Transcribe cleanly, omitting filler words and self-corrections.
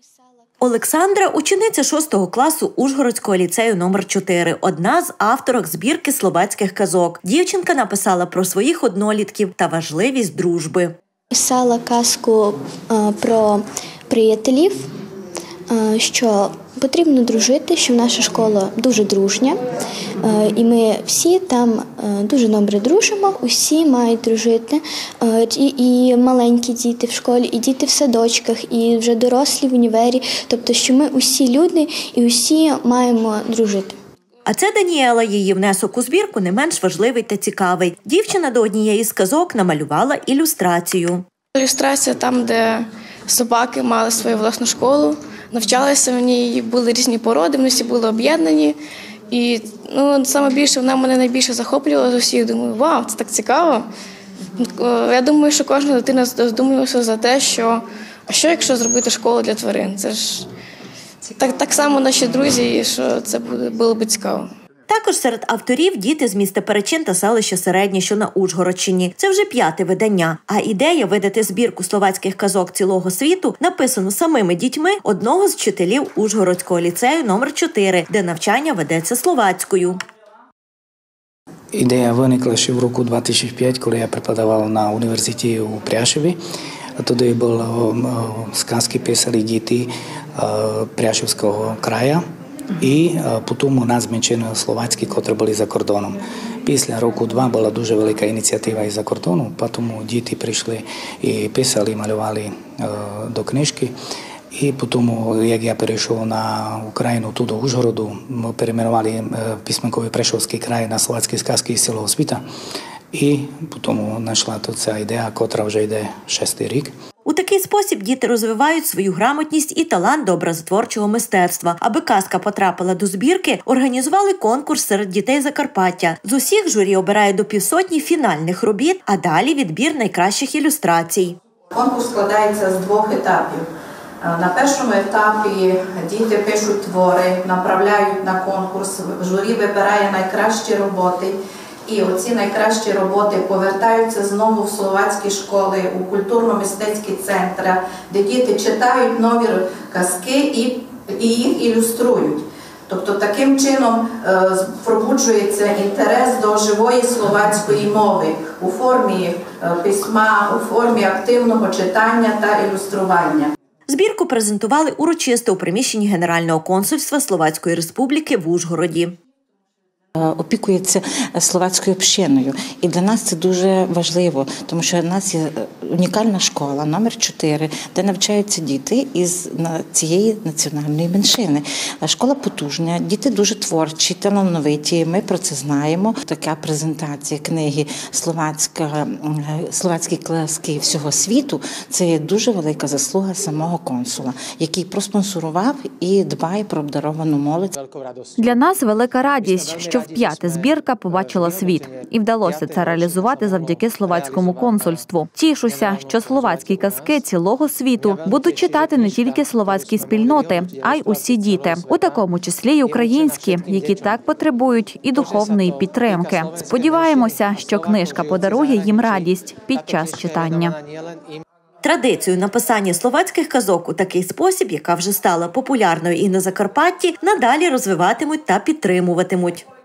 Олександра – учениця 6 класу Ужгородського ліцею номер 4, одна з авторок збірки словацьких казок. Дівчинка написала про своїх однолітків та важливість дружби. Писала казку про приятелів, що потрібно дружити, що наша школа дуже дружня, і ми всі там дуже добре дружимо, усі мають дружити, і маленькі діти в школі, і діти в садочках, і вже дорослі в універі, тобто, що ми усі люди і усі маємо дружити. А це Даніела, її внесок у збірку не менш важливий та цікавий. Дівчина до однієї з казок намалювала ілюстрацію. Ілюстрація там, де собаки мали свою власну школу, навчалися в ній, були різні породи, вони всі були об'єднані. І саме більше, вона мене найбільше захоплювала з усіх. Думаю, вау, це так цікаво. Я думаю, що кожна дитина задумується за те, що якщо зробити школу для тварин. Це ж так само наші друзі, що це було б цікаво. Також серед авторів діти з міста Перечин та селища Середнє, що на Ужгородщині. Це вже 5-те видання. А ідея видати збірку словацьких казок цілого світу написано самими дітьми одного з вчителів Ужгородського ліцею номер 4, де навчання ведеться словацькою. Ідея виникла ще в року 2005, коли я преподавав на університеті у Пряшеві. Тоді були сказки писали діти Пряшевського краю. І потім у нас зменшили словацькі, які були за кордоном. Після року-два була дуже велика ініціатива із-за кордону, потім діти прийшли і писали, малювали до книжки. І потім, як я перейшов на Україну, тут до Ужгороду, ми перейменували письменковий Прешовський край на словацькі сказки із цілого світу. І потім знайшла тут ця ідея, котра вже йде 6-й рік. У такий спосіб діти розвивають свою грамотність і талант до образотворчого мистецтва. Аби казка потрапила до збірки, організували конкурс серед дітей Закарпаття. З усіх журі обирає до 500 фінальних робіт, а далі відбір найкращих ілюстрацій. Конкурс складається з 2 етапів. На першому етапі діти пишуть твори, направляють на конкурс, журі вибирає найкращі роботи. І оці найкращі роботи повертаються знову в словацькі школи, у культурно-мистецькі центри, де діти читають нові казки і їх ілюструють. Тобто таким чином пробуджується інтерес до живої словацької мови у формі письма, у формі активного читання та ілюстрування. Збірку презентували урочисто у приміщенні Генерального консульства Словацької Республіки в Ужгороді. Опікується словацькою общиною. І для нас це дуже важливо, тому що у нас є унікальна школа, номер 4, де навчаються діти із цієї національної меншини. Школа потужна, діти дуже творчі, талановиті, ми про це знаємо. Така презентація книги «Словацькі казки всього світу» – це є дуже велика заслуга самого консула, який проспонсорував і дбає про обдаровану молодь. Для нас велика радість, що 5-та збірка побачила світ. І вдалося це реалізувати завдяки словацькому консульству. Тішуся, що словацькі казки цілого світу будуть читати не тільки словацькі спільноти, а й усі діти. У такому числі й українські, які так потребують і духовної підтримки. Сподіваємося, що книжка подарує їм радість під час читання. Традицію написання словацьких казок у такий спосіб, яка вже стала популярною і на Закарпатті, надалі розвиватимуть та підтримуватимуть.